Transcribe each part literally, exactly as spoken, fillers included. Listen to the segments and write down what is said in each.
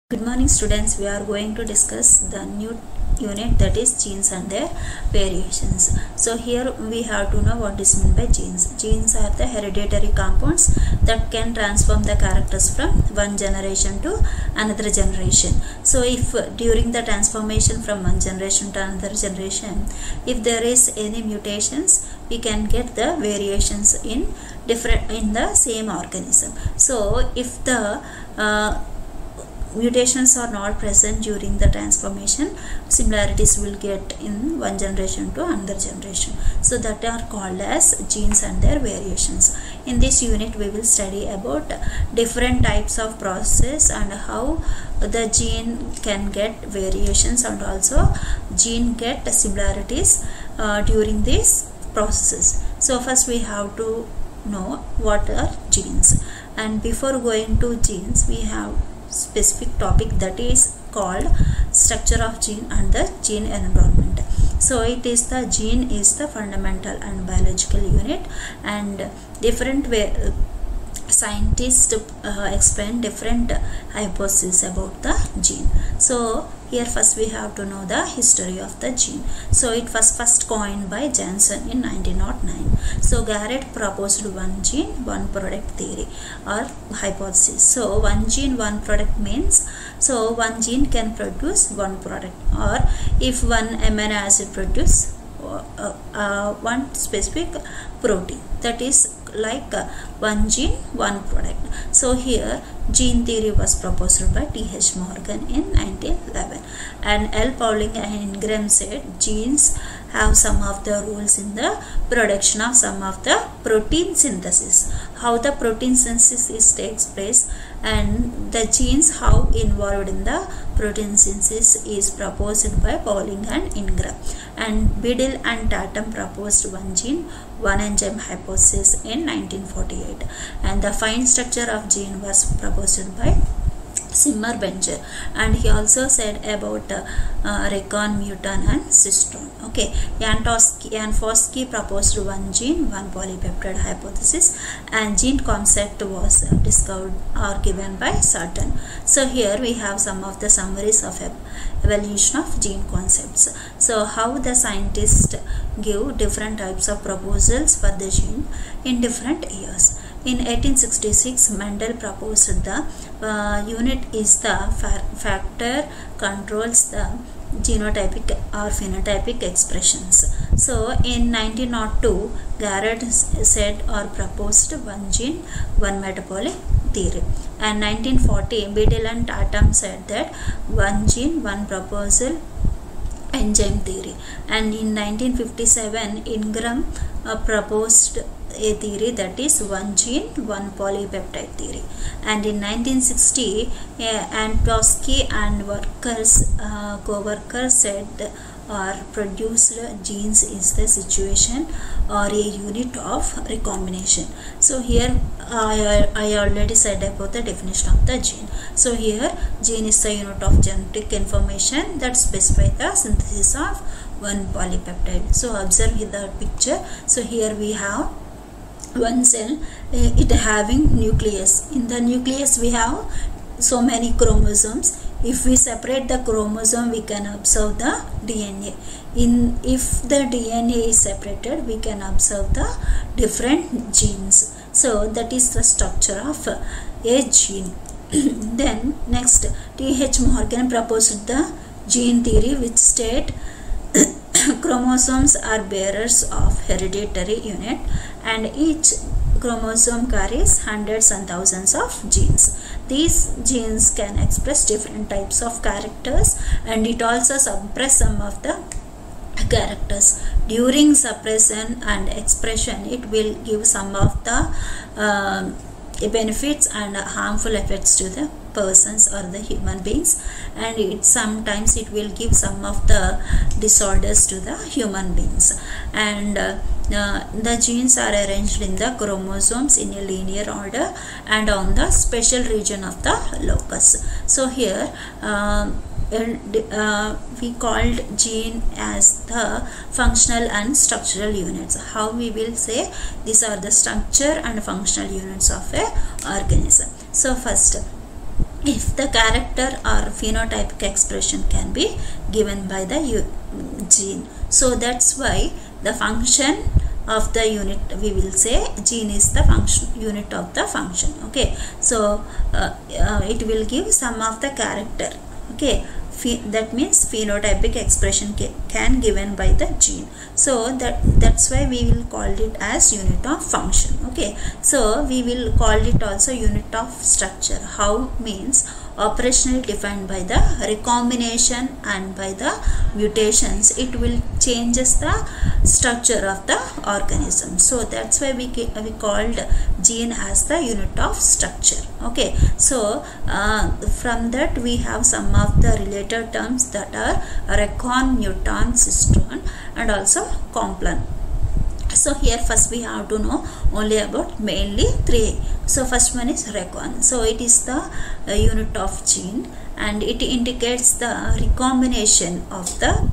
Good morning students, we are going to discuss the new unit, that is genes and their variations. So here we have to know what is meant by genes. Genes are the hereditary compounds that can transform the characters from one generation to another generation. So if uh, during the transformation from one generation to another generation, if there is any mutations, we can get the variations in different in the same organism. So if the uh, mutations are not present during the transformation, similarities will get in one generation to another generation. So that are called as genes and their variations. In this unit we will study about different types of process and how the gene can get variations and also gene get similarities uh, during these processes. So first we have to know what are genes, and before going to genes we have specific topic that is called structure of gene and the gene environment. So it is the gene is the fundamental and biological unit, and different way uh, scientists uh, explain different uh, hypotheses about the gene. So here first we have to know the history of the gene. So it was first coined by Janssen in nineteen oh nine. So Garrett proposed one gene, one product theory or hypothesis. So one gene, one product means, so one gene can produce one product, or if one amino acid produce uh, uh, uh, one specific protein, that is like uh, one gene, one product. So here gene theory was proposed by T H Morgan in nineteen eleven, and L Pauling and Ingram said genes have some of the roles in the production of some of the protein synthesis. How the protein synthesis takes place and the genes how involved in the protein synthesis is proposed by Pauling and Ingram, and Biddle and Tatum proposed one gene, one enzyme hypothesis in nineteen forty-eight, and the fine structure of gene was proposed by Zimmer-Benger, and he also said about uh, uh, recon, mutant and cystone. Okay, Jankowski proposed one gene, one polypeptide hypothesis, and gene concept was uh, discovered or given by Sutton. So here we have some of the summaries of evolution of gene concepts. So how the scientists give different types of proposals for the gene in different years. In eighteen sixty-six, Mendel proposed the uh, unit is the fa factor controls the genotypic or phenotypic expressions. So in nineteen oh two, Garrett said or proposed one gene, one metabolic theory, and nineteen forty, Biddle and Tatum said that one gene, one proposal, enzyme theory, and in nineteen fifty-seven, Ingram uh, proposed a theory that is one gene, one polypeptide theory, and in nineteen sixty, uh, Jankowski and workers uh, co-workers said or produced genes is the situation or a unit of recombination. So here I, I already said about the definition of the gene. So here gene is the unit of genetic information that specifies the synthesis of one polypeptide. So observe the picture. So here we have one cell, uh, it having nucleus. In the nucleus we have so many chromosomes. If we separate the chromosome, we can observe the D N A. In if the D N A is separated, we can observe the different genes. So that is the structure of a gene. Then next, T H Morgan proposed the gene theory, which state chromosomes are bearers of hereditary unit, and each chromosome carries hundreds and thousands of genes. These genes can express different types of characters, and it also suppress some of the characters. During suppression and expression, it will give some of the uh, benefits and harmful effects to the persons or the human beings, and it sometimes it will give some of the disorders to the human beings. And uh, uh, the genes are arranged in the chromosomes in a linear order and on the special region of the locus. So here uh, uh, we called gene as the functional and structural units. How we will say these are the structure and functional units of a organism. So first if the character or phenotypic expression can be given by the gene. So that's why the function of the unit, we will say gene is the function unit of the function. Okay, so uh, uh, it will give some of the character. Okay, that means phenotypic expression can given by the gene. So that that's why we will call it as unit of function. Okay, so we will call it also unit of structure. How means operationally defined by the recombination and by the mutations, it will changes the structure of the organism. So that's why we we called gene as the unit of structure. Okay, so uh, from that we have some of the related terms that are recon, mutant, cistron, and also complan. So here first we have to know only about mainly three. So first one is recon. So it is the uh, unit of gene, and it indicates the recombination of the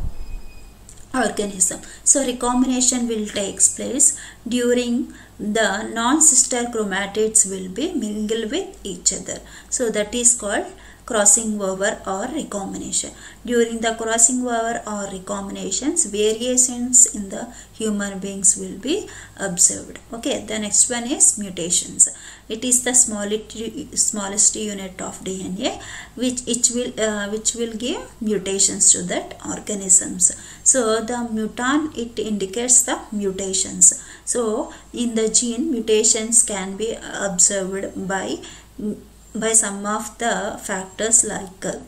organism. So recombination will take place during the non-sister chromatids will be mingled with each other. So that is called crossing over or recombination. During the crossing over or recombinations, variations in the human beings will be observed. Okay, the next one is mutations. It is the smallest smallest unit of D N A which it will uh, which will give mutations to that organisms. So the mutant, it indicates the mutations. So in the gene, mutations can be observed by by some of the factors like uh,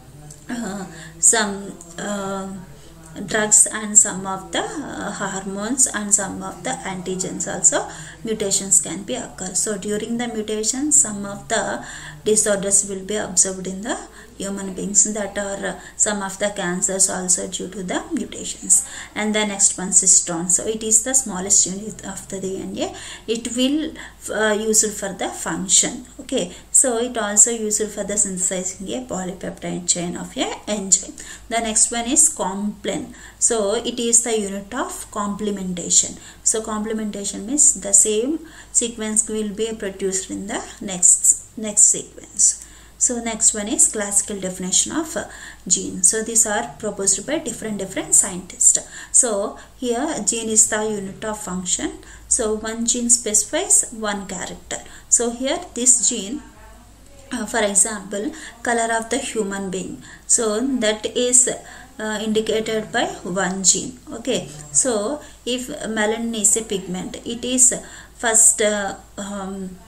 uh, some uh, drugs and some of the uh, hormones and some of the antigens also mutations can be occur. So during the mutation, some of the disorders will be observed in the human beings, that are uh, some of the cancers also due to the mutations. And the next one, cistron. So it is the smallest unit of the D N A. It will uh, used for the function. Okay, so it also used for the synthesizing a polypeptide chain of a enzyme. The next one is complan. So it is the unit of complementation. So complementation means the same sequence will be produced in the next next sequence. So next one is classical definition of uh, gene. So these are proposed by different different scientists. So here gene is the unit of function. So one gene specifies one character. So here this gene, uh, for example, color of the human being, so that is uh, indicated by one gene. Okay, so if melanin is a pigment, it is first uh, um,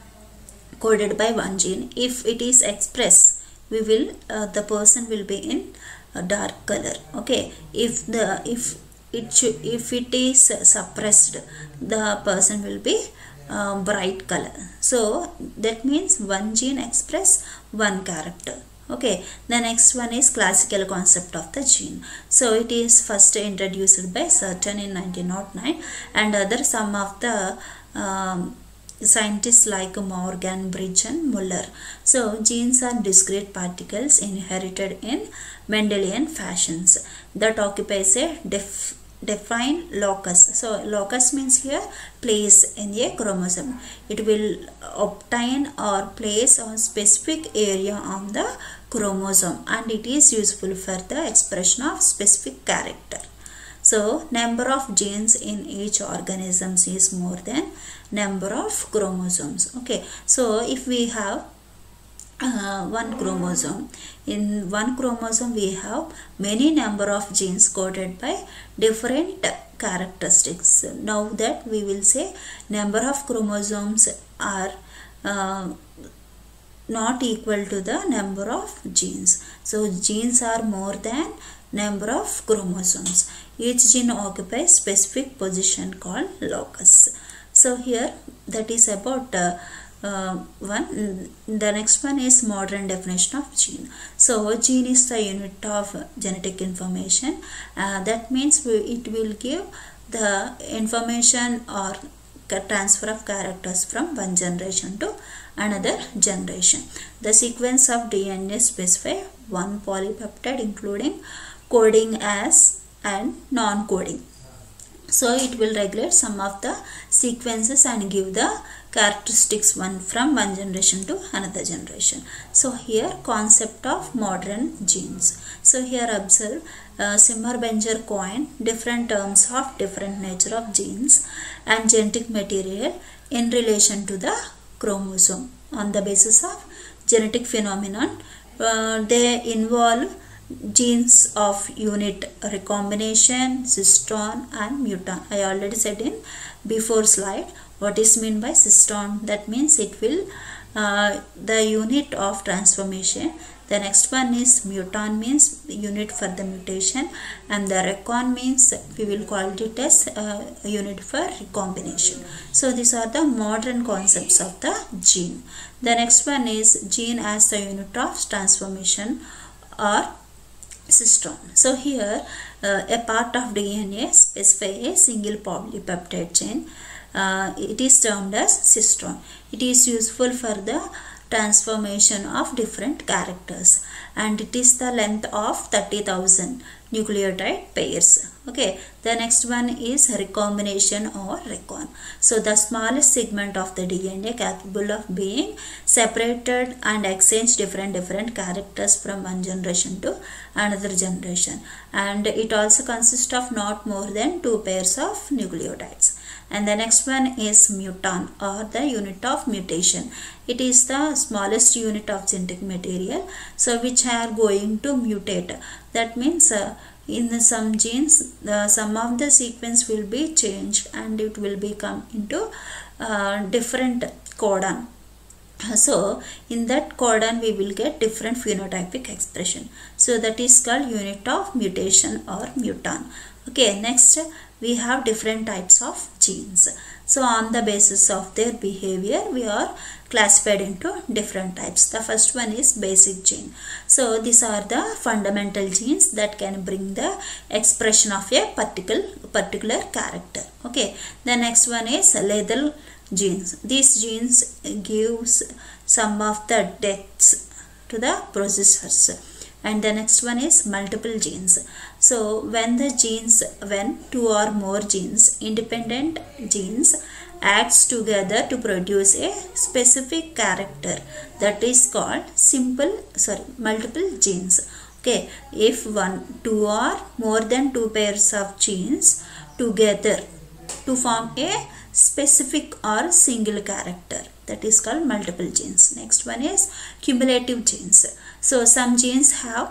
coded by one gene. If it is expressed, we will uh, the person will be in a dark color. Okay, if the if it should, if it is suppressed, the person will be uh, bright color. So that means one gene express one character. Okay, the next one is classical concept of the gene. So it is first introduced by Sutton in nineteen oh nine, and other some of the um, scientists like Morgan, Bridge, and Muller. So genes are discrete particles inherited in Mendelian fashions that occupies a def defined locus. So locus means here place in a chromosome. It will obtain or place on specific area on the chromosome, and it is useful for the expression of specific character. So number of genes in each organism is more than number of chromosomes. Okay, so if we have uh, one chromosome, in one chromosome we have many number of genes coded by different characteristics. Now that we will say number of chromosomes are uh, not equal to the number of genes. So genes are more than number of chromosomes. Each gene occupies specific position called locus. So here that is about uh, uh, one. The next one is modern definition of gene. So gene is the unit of genetic information. Uh, that means we, it will give the information or transfer of characters from one generation to another generation. The sequence of D N A specify one polypeptide including coding as and non-coding. So it will regulate some of the sequences and give the characteristics one from one generation to another generation. So here concept of modern genes. So here observe uh, Simmer-Belanger coined different terms of different nature of genes and genetic material in relation to the chromosome on the basis of genetic phenomenon. Uh, they involve genes of unit recombination, cystone and mutant. I already said in before slide what is mean by cystone. That means it will uh, the unit of transformation. The next one is mutant, means unit for the mutation, and the recon means we will call it as uh, unit for recombination. So these are the modern concepts of the gene. The next one is gene as the unit of transformation or cystone. So here uh, a part of D N A specify a single polypeptide chain. Uh, it is termed as cystone. It is useful for the transformation of different characters, and it is the length of thirty thousand nucleotide pairs. Okay, the next one is recombination or recon. So the smallest segment of the D N A capable of being separated and exchange different different characters from one generation to another generation, and it also consists of not more than two pairs of nucleotides. And the next one is mutant or the unit of mutation. It is the smallest unit of genetic material, so which are going to mutate. That means uh, in the some genes the some of the sequence will be changed and it will become into uh, different codon. So in that codon we will get different phenotypic expression. So that is called unit of mutation or mutant. Okay, next we have different types of genes. So on the basis of their behavior we are classified into different types. The first one is basic gene. So these are the fundamental genes that can bring the expression of a particular particular character. Okay, the next one is lethal genes. These genes gives some of the deaths to the processors. And the next one is multiple genes. So when the genes, when two or more genes, independent genes acts together to produce a specific character, that is called simple, sorry, multiple genes. Okay, if one, two or more than two pairs of genes together to form a specific or single character, that is called multiple genes. Next one is cumulative genes. So some genes have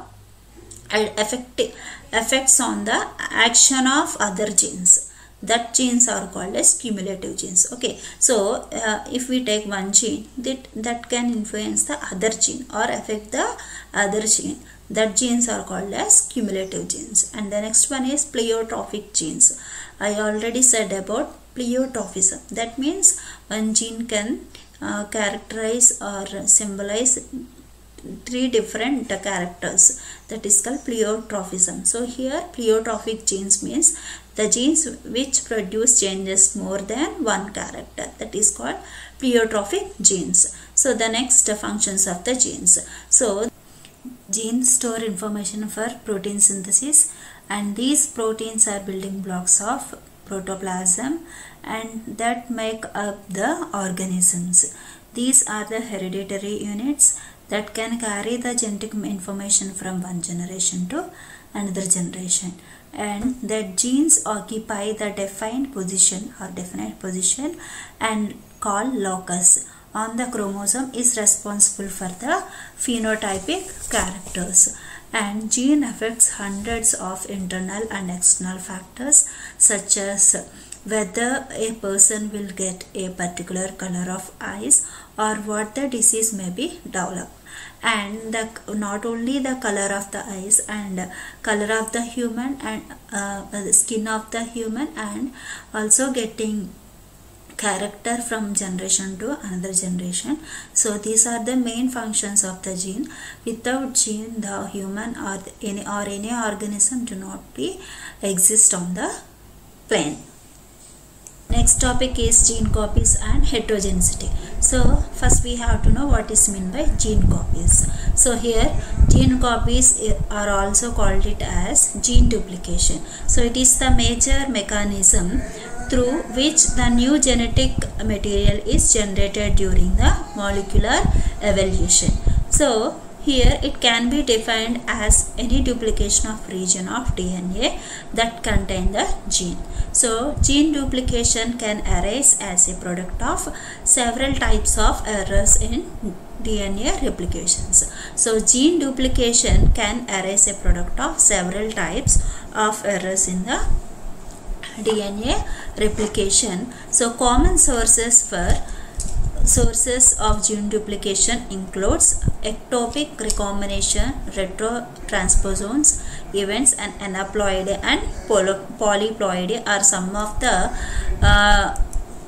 effect, effects on the action of other genes. That genes are called as cumulative genes. Okay, so uh, if we take one gene that, that can influence the other gene or affect the other gene, that genes are called as cumulative genes. And the next one is pleiotropic genes. I already said about pleiotrophism. That means one gene can uh, characterize or symbolize three different uh, characters. That is called pleiotrophism. So here pleiotropic genes means the genes which produce changes more than one character. That is called pleiotropic genes. So the next uh, functions of the genes. So genes store information for protein synthesis, and these proteins are building blocks of protoplasm and that make up the organisms. These are the hereditary units that can carry the genetic information from one generation to another generation, and that genes occupy the defined position or definite position and called locus on the chromosome is responsible for the phenotypic characters. And gene affects hundreds of internal and external factors such as whether a person will get a particular color of eyes or what the disease may be developed. And the, not only the color of the eyes and color of the human and uh, the skin of the human, and also getting character from generation to another generation. So these are the main functions of the gene. Without gene, the human or any or any organism do not be exist on the plane. Next topic is gene copies and heterogeneity. So first we have to know what is meant by gene copies. So here gene copies are also called it as gene duplication. So it is the major mechanism through which the new genetic material is generated during the molecular evolution. So here it can be defined as any duplication of region of D N A that contain the gene. So gene duplication can arise as a product of several types of errors in D N A replications. So gene duplication can arise a product of several types of errors in the D N A replication. So common sources for sources of gene duplication includes ectopic recombination, retrotransposons events, and aneuploidy and polyploidy are some of the uh,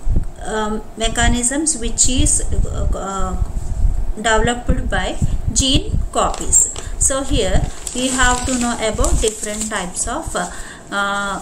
um, mechanisms which is uh, developed by gene copies. So here we have to know about different types of uh, uh,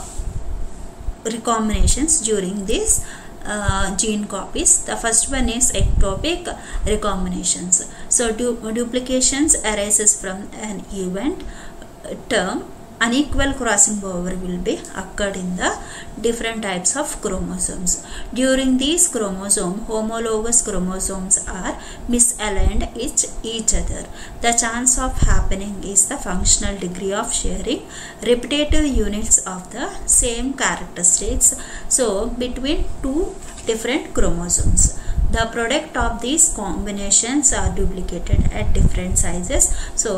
recombinations during this Uh, gene copies. The first one is ectopic recombinations. So du duplications arises from an event term. Unequal crossing over will be occurred in the different types of chromosomes. During these chromosomes, homologous chromosomes are misaligned each each other. The chance of happening is the functional degree of sharing repetitive units of the same characteristics. So between two different chromosomes, the product of these combinations are duplicated at different sizes. So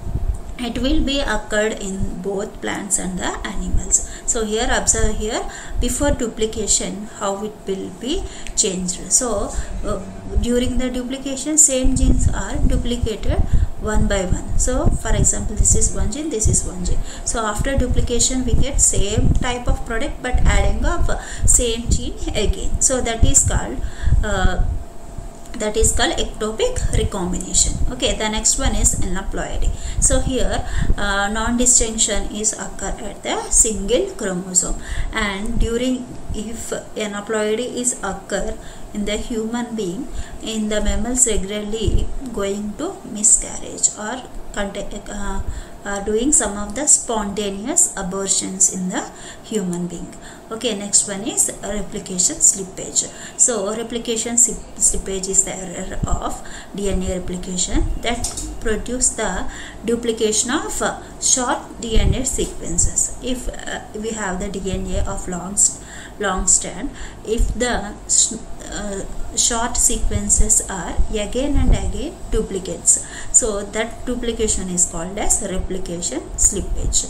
it will be occurred in both plants and the animals. So here observe here before duplication how it will be changed. So uh, during the duplication same genes are duplicated one by one. So for example this is one gene, this is one gene. So after duplication we get same type of product but adding up same gene again. So that is called uh, that is called ectopic recombination. Okay, the next one is aneuploidy. So here uh, non-distinction is occur at the single chromosome, and during if aneuploidy is occur in the human being, in the mammals regularly going to miscarriage or uh, uh, doing some of the spontaneous abortions in the human being. Okay, next one is replication slippage. So replication slippage is the error of D N A replication that produce the duplication of uh, short D N A sequences. If uh, we have the D N A of long long strand, if the uh, short sequences are again and again duplicates, so that duplication is called as replication slippage.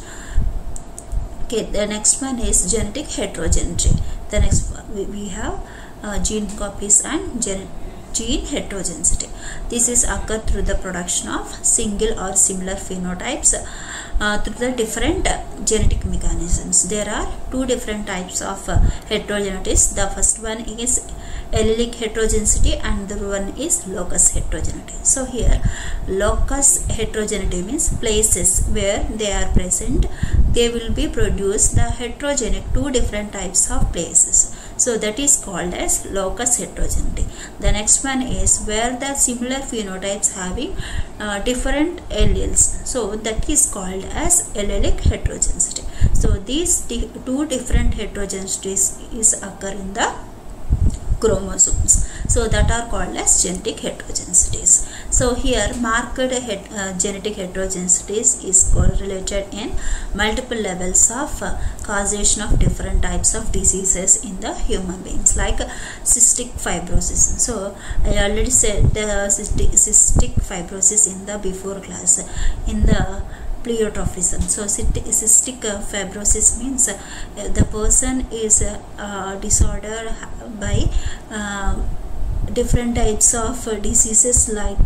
Okay, the next one is genetic heterogeneity. The next one we, we have uh, gene copies and gen gene heterogeneity. This is occur through the production of single or similar phenotypes uh, through the different uh, genetic mechanisms. There are two different types of uh, heterogeneities. The first one is allelic heterogeneity and the one is locus heterogeneity. So here locus heterogeneity means places where they are present, they will be produced the heterogenic two different types of places. So that is called as locus heterogeneity. The next one is where the similar phenotypes having uh, different alleles. So that is called as allelic heterogeneity. So these di two different heterogeneities is occur in the chromosomes. So that are called as genetic heterogeneities. So here marked het uh, genetic heterogeneities is correlated in multiple levels of uh, causation of different types of diseases in the human beings, like uh, cystic fibrosis. So I already said the cystic, cystic fibrosis in the before class in the pleiotropism. So cystic uh, fibrosis means uh, the person is uh, uh, disordered by uh, different types of uh, diseases like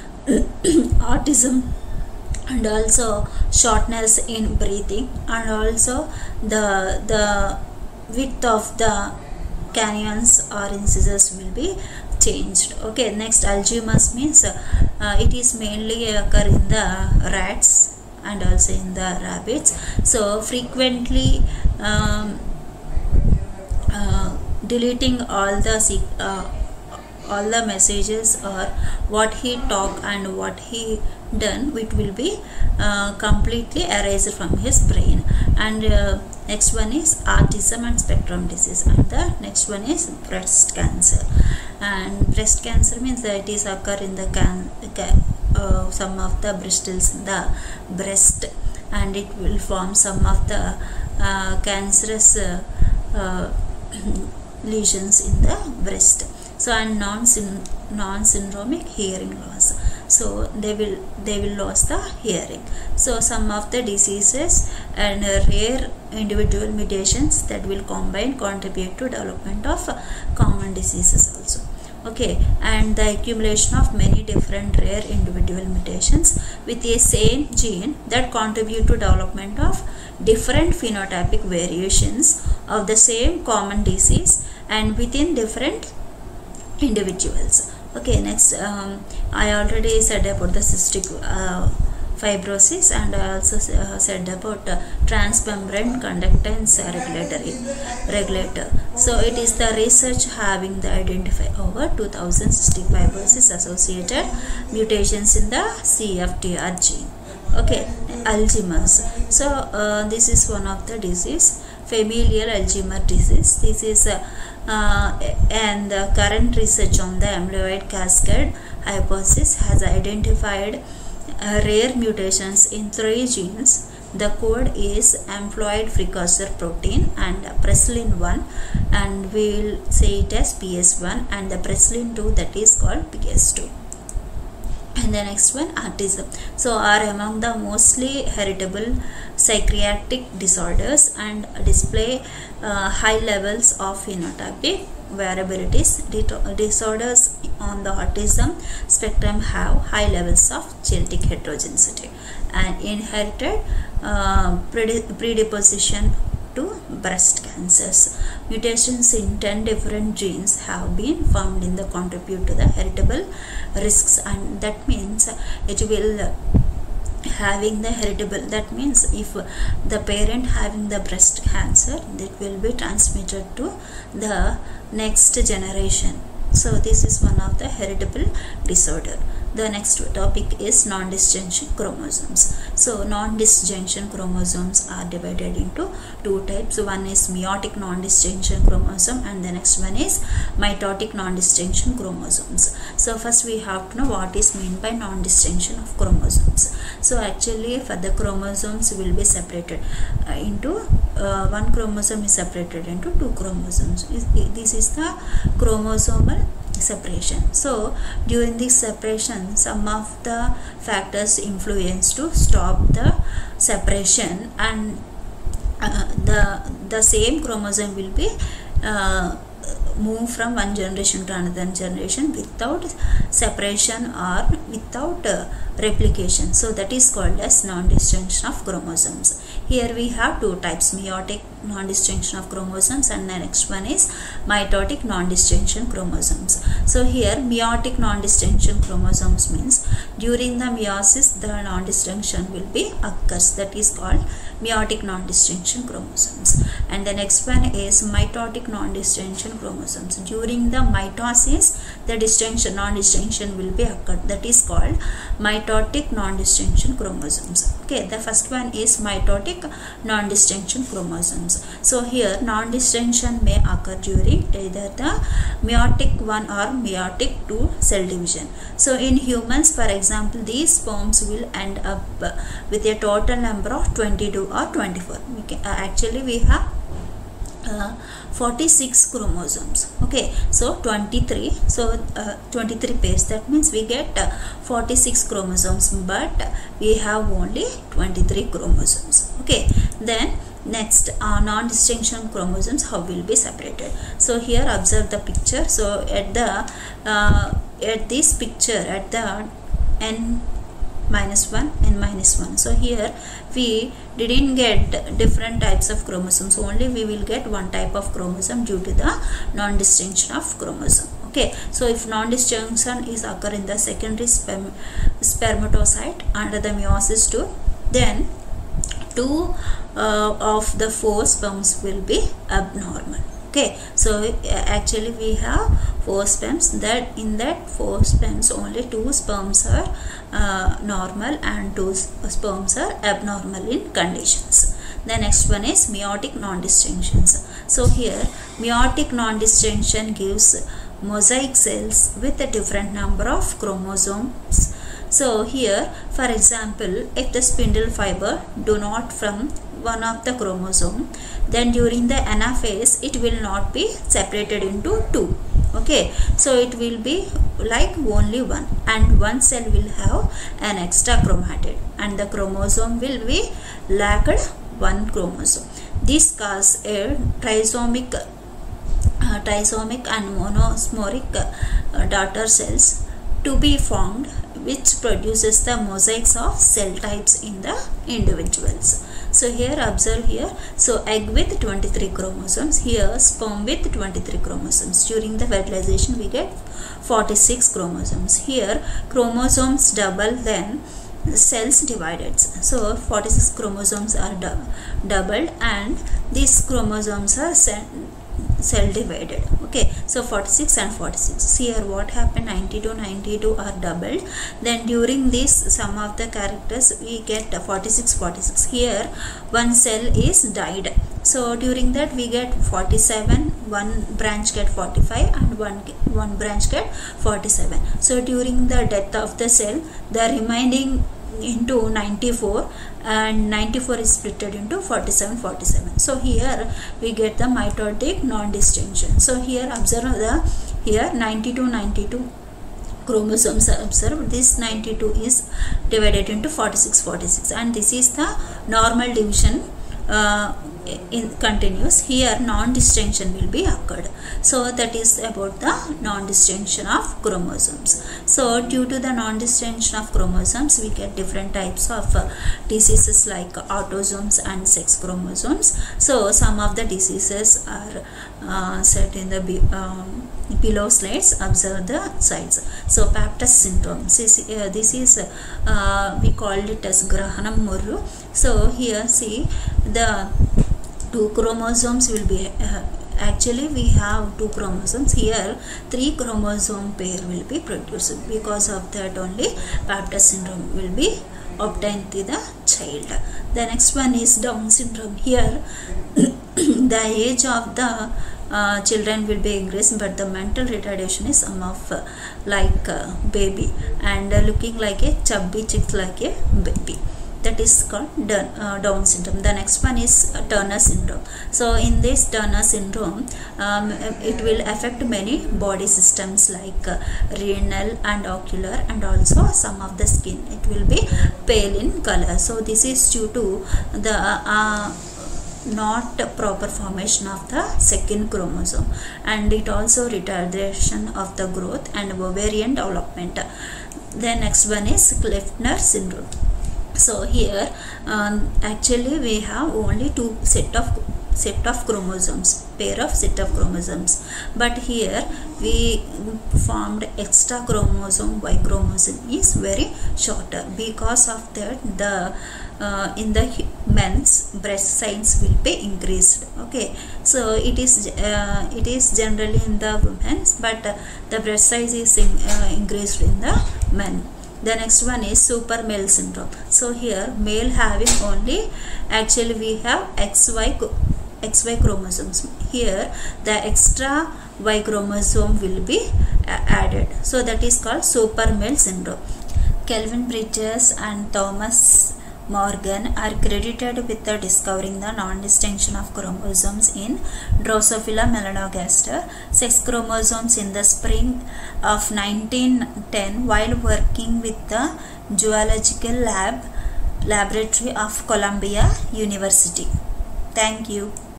uh, autism, and also shortness in breathing, and also the the width of the canyons or incisors will be changed. Okay, next Alzheimer's means uh, it is mainly occur in the rats and also in the rabbits. So frequently um, uh, deleting all the uh, all the messages or what he talked and what he done, it will be uh, completely erased from his brain. And uh, next one is autism and spectrum disease, and the next one is breast cancer. And breast cancer means that it is occur in the can, uh, some of the bristles in the breast, and it will form some of the uh, cancerous uh, uh, lesions in the breast. So and non non syndromic hearing loss, so they will they will lose the hearing. So some of the diseases and uh, rare individual mutations that will combine contribute to development of uh, common diseases also. Okay, and the accumulation of many different rare individual mutations with a same gene that contribute to development of different phenotypic variations of the same common disease and within different individuals. Okay, next um, I already said about the cystic uh, fibrosis, and I also uh, said about uh, transmembrane conductance regulatory regulator. So it is the research having the identify over two thousand cystic fibrosis associated mutations in the C F T R gene. Okay, Alzheimer's. So uh, this is one of the disease, familial Alzheimer's disease. This is a uh, Uh, and the current research on the amyloid cascade hypothesis has identified uh, rare mutations in three genes. The code is amyloid precursor protein and preslin one, and we will say it as P S one, and the preslin two, that is called P S two. And the next one, autism. So are among the mostly heritable psychiatric disorders and display uh, high levels of phenotypic variabilities. Disorders on the autism spectrum have high levels of genetic heterogeneity and inherited uh, predisposition to breast cancers. Mutations in ten different genes have been found in the contribute to the heritable risks, and that means it will having the heritable, that means if the parent having the breast cancer, that will be transmitted to the next generation. So this is one of the heritable disorder. The next topic is non-disjunction chromosomes. So non-disjunction chromosomes are divided into two types. One is meiotic non-disjunction chromosome, and the next one is mitotic non-disjunction chromosomes. So first we have to know what is meant by non-disjunction of chromosomes. So actually for the chromosomes will be separated uh, into uh, one chromosome is separated into two chromosomes. This is the chromosomal separation. So during this separation, some of the factors influence to stop the separation, and uh, the the same chromosome will be uh, move from one generation to another generation without separation or without uh, replication. So that is called as non-disjunction of chromosomes. Here we have two types, meiotic non-disjunction of chromosomes, and the next one is mitotic non-disjunction chromosomes. So here meiotic non-disjunction chromosomes means during the meiosis the non-disjunction will be occurs, that is called meiotic non-disjunction chromosomes. And the next one is mitotic non-disjunction chromosomes. During the mitosis the disjunction non-disjunction will be occurred, that is called mitotic non-disjunction chromosomes. Okay, the first one is mitotic non-disjunction chromosomes. So here non-disjunction may occur during either the meiotic one or meiotic two cell division. So in humans, for example, these sperms will end up with a total number of twenty-two or twenty-four. We can, uh, actually we have uh, forty-six chromosomes. Okay, so twenty-three, so uh, twenty-three pairs, that means we get uh, forty-six chromosomes, but we have only twenty-three chromosomes. Okay, then next uh, non-disjunction chromosomes, how will be separated. So here observe the picture. So at the uh, at this picture, at the n minus one and minus one, so here we didn't get different types of chromosomes, only we will get one type of chromosome due to the non-disjunction of chromosome. Okay, so if non-disjunction is occur in the secondary sperm spermatocyte under the meiosis two, then two uh, of the four sperms will be abnormal. Okay, so uh, actually we have four sperms. That in that four sperms only two sperms are uh, normal and two sperms are abnormal in conditions. The next one is meiotic non-distinctions. So here meiotic non-distinction gives mosaic cells with a different number of chromosomes. So here, for example, if the spindle fiber do not from one of the chromosome, then during the anaphase it will not be separated into two. Okay, so it will be like only one, and one cell will have an extra chromatid and the chromosome will be lacked one chromosome. This causes a trisomic uh, trisomic and monomeric uh, daughter cells to be formed, which produces the mosaics of cell types in the individuals. So here observe here, so egg with twenty-three chromosomes, here sperm with twenty-three chromosomes. During the fertilization we get forty-six chromosomes. Here chromosomes double, then cells divided. So forty-six chromosomes are du doubled and these chromosomes are cell, cell divided. Okay, so forty-six and forty-six. Here what happened, ninety-two, ninety-two are doubled. Then during this sum of the characters we get forty-six, forty-six. Here one cell is died. So during that we get forty-seven, one branch get forty-five and one, one branch get forty-seven. So during the death of the cell, the remaining into ninety-four and ninety-four is split into forty-seven, forty-seven. So here we get the mitotic non-distinction. So here observe the here ninety-two, ninety-two chromosomes are observed. This ninety-two is divided into forty-six, forty-six, and this is the normal division uh, in continuous. Here non-distinction will be occurred. So that is about the non-distinction of chromosomes. So due to the non-distinction of chromosomes we get different types of uh, diseases like autosomes and sex chromosomes. So some of the diseases are uh, set in the um, below slides. Observe the sides. So Paptas syndrome, this, uh, this is uh, we called it as Grahanam Murru. So here see the two chromosomes will be uh, actually we have two chromosomes. Here three chromosome pair will be produced. Because of that only Paptas syndrome will be obtained to the child. The next one is Down syndrome. Here the age of the uh, children will be increased, but the mental retardation is some of uh, like uh, baby and uh, looking like a chubby chick like a baby. That is called Down syndrome. The next one is Turner syndrome. So in this Turner syndrome, um, it will affect many body systems like uh, renal and ocular, and also some of the skin. It will be pale in color. So this is due to the uh, not proper formation of the second chromosome, and it also retardation of the growth and ovarian development. The next one is Kleppner syndrome. So here um, actually we have only two set of set of chromosomes, pair of set of chromosomes, but here we formed extra chromosome. Y chromosome is very shorter. Because of that the uh, in the men's breast size will be increased. Okay, so it is uh, it is generally in the women's, but uh, the breast size is in, uh, increased in the men. The next one is super male syndrome. So here male having only, actually we have X Y X Y chromosomes. Here the extra Y chromosome will be uh, added. So that is called super male syndrome. Kelvin Bridges and Thomas Morgan are credited with the discovering the non-distinction of chromosomes in Drosophila melanogaster sex chromosomes in the spring of nineteen ten while working with the Zoological Lab Laboratory of Columbia University. Thank you.